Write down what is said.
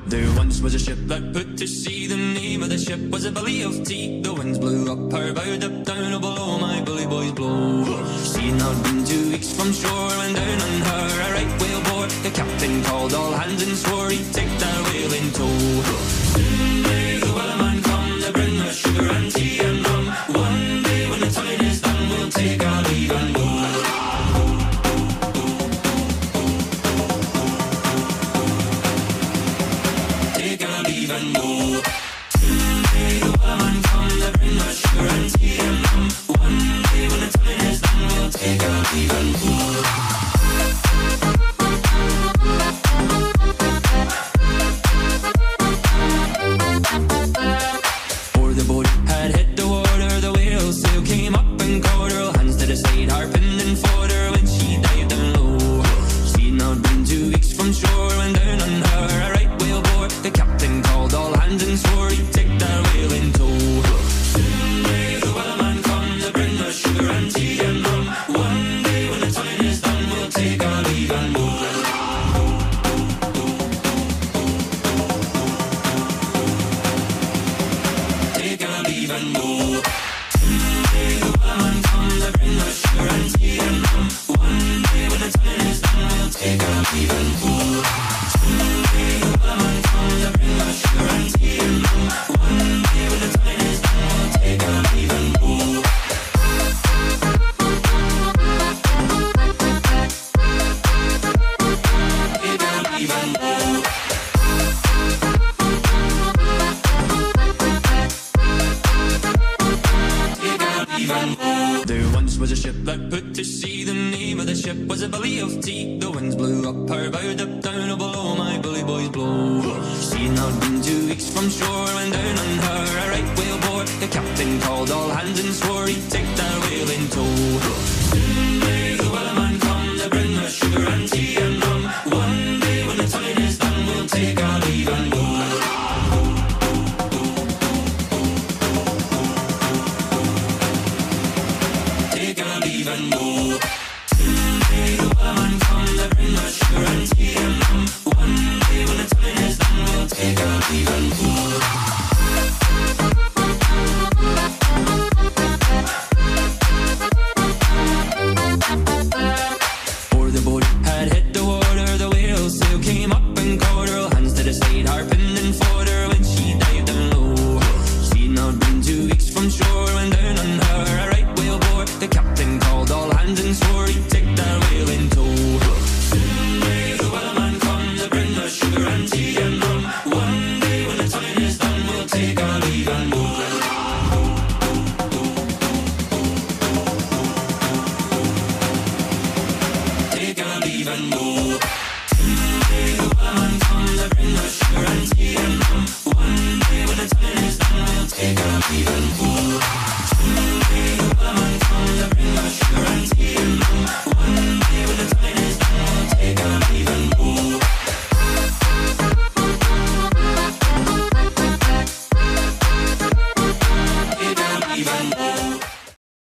There once was a ship that put to sea. The name of the ship was a Billy of Tea. The winds blew up her bow, up down, oh below my bully boys blow. She'd not been 2 weeks from shore when down on her a right whale bore. The captain called all hands and swore he'd take that whale in tow. Soon may the wellerman come to bring us sugar and tea and rum. One day when the time is done, we'll take our leave and go. And go. Someday the wellerman come to bring us sugar and tea and rum. One day when the time is done, we'll take our leave and go. Before the boat had hit the water, the whale sail came up and caught her. Hands to the side, harping and fought her when she dived down low. She'd not been 2 weeks from shore when down on her a right whale bore. The captain called all hands and swore he'd take that whale in tow. Soon may the wellerman come to bring us sugar and tea and rum. One day when the time is done, we'll take our leave and go. Take our leave and go. Soon may the wellerman come to bring us sugar and tea and rum. One day when the time is done, we'll take our leave and go. Soon may the wellerman come to bring us sugar and tea and rum. One day when the time is done, we'll take our leave and go. Take our leave and go. There once was a ship that put to sea. The name of the ship was a Billy of Tea. The winds blew up her bow, up down, oh below my bully boys blow. She'd not been 2 weeks from shore when down on her a right whale bore. The captain called all hands and swore he'd take that whale in tow. Soon may the wellerman come to bring us sugar and tea and rum. One day when the time is done, we'll take our leave and go. Leave and go. Soon may the wellerman come to bring us sugar and tea and rum. One day when the time is done, we'll take our leave and go. Before the boat had hit the water, the whale sail came up and caught her. Hands to the side, harping and fought her when she dived down low. She'd not been 2 weeks from shore when down on her a right whale bore. The captain called all hands and swore he'd take that whale in tow. Soon may the wellerman come to bring us sugar and tea and rum. One day when the time is done, we'll take our leave and go. Take our leave and go.